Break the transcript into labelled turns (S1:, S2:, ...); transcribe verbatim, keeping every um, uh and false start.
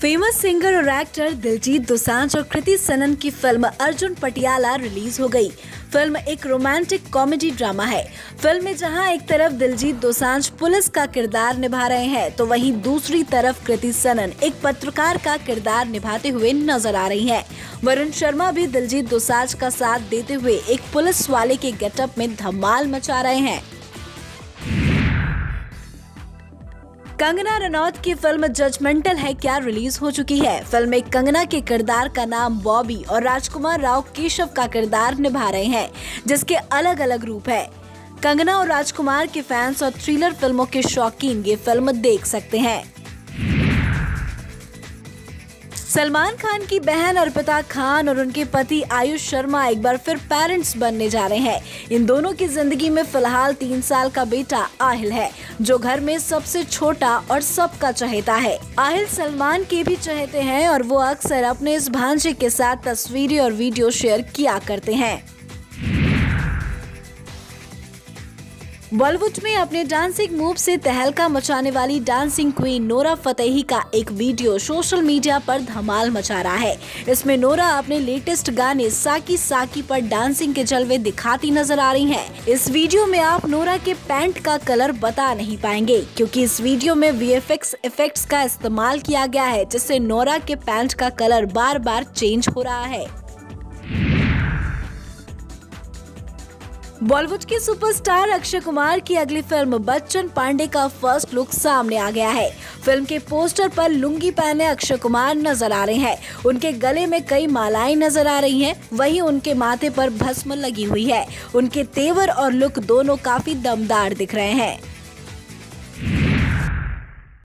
S1: Famous singer और actor Diljit Dosanjh और कृति सनन की फिल्म अर्जुन पटियाला रिलीज हो गई। फिल्म एक रोमांटिक कॉमेडी ड्रामा है। फिल्म में जहां एक तरफ दिलजीत दोसांझ पुलिस का किरदार निभा रहे हैं, तो वहीं दूसरी तरफ कृति सनन एक पत्रकार का किरदार निभाते हुए नजर आ रही हैं। वरुण शर्मा भी दिलजीत दोसांझ का साथ देते हुए एक पुलिस वाले के गेटअप में धमाल मचा रहे हैं। कंगना रनौत की फिल्म जजमेंटल है क्या रिलीज हो चुकी है। फिल्म में कंगना के किरदार का नाम बॉबी और राजकुमार राव केशव का किरदार निभा रहे हैं, जिसके अलग अलग रूप है। कंगना और राजकुमार के फैंस और थ्रिलर फिल्मों के शौकीन ये फिल्म देख सकते हैं। सलमान खान की बहन अर्पिता खान और उनके पति आयुष शर्मा एक बार फिर पेरेंट्स बनने जा रहे हैं। इन दोनों की जिंदगी में फिलहाल तीन साल का बेटा आहिल है, जो घर में सबसे छोटा और सबका चहेता है। आहिल सलमान के भी चहेते हैं और वो अक्सर अपने इस भांजे के साथ तस्वीरें और वीडियो शेयर किया करते हैं। बॉलीवुड में अपने डांसिंग मूव से तहलका मचाने वाली डांसिंग क्वीन नोरा फतेही का एक वीडियो सोशल मीडिया पर धमाल मचा रहा है। इसमें नोरा अपने लेटेस्ट गाने साकी साकी पर डांसिंग के जलवे दिखाती नजर आ रही हैं। इस वीडियो में आप नोरा के पैंट का कलर बता नहीं पाएंगे, क्योंकि इस वीडियो में वी एफ एक्स इफेक्ट्स का इस्तेमाल किया गया है, जिससे नोरा के पैंट का कलर बार बार चेंज हो रहा है। बॉलीवुड के सुपरस्टार अक्षय कुमार की अगली फिल्म बच्चन पांडे का फर्स्ट लुक सामने आ गया है। फिल्म के पोस्टर पर लुंगी पहने अक्षय कुमार नजर आ रहे हैं। उनके गले में कई मालाएं नजर आ रही हैं, वहीं उनके माथे पर भस्म लगी हुई है। उनके तेवर और लुक दोनों काफी दमदार दिख रहे हैं।